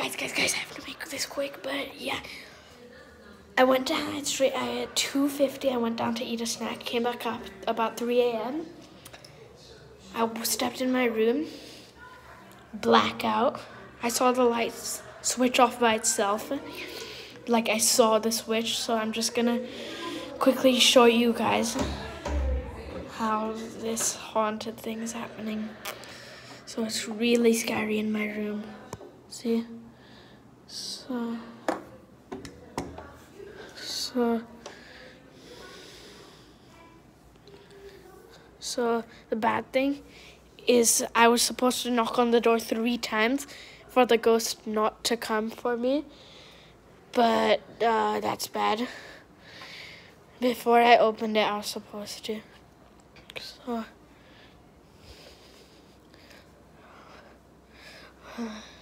Guys, I have to make this quick, but yeah. I went down straight at 2:50. I went down to eat a snack, came back up about 3 a.m. I stepped in my room, blackout. I saw the lights switch off by itself. Like I saw the switch, so I'm just gonna quickly show you guys how this haunted thing is happening. So it's really scary in my room. See? So the bad thing is I was supposed to knock on the door 3 times for the ghost not to come for me. But that's bad. Before I opened it, I was supposed to. So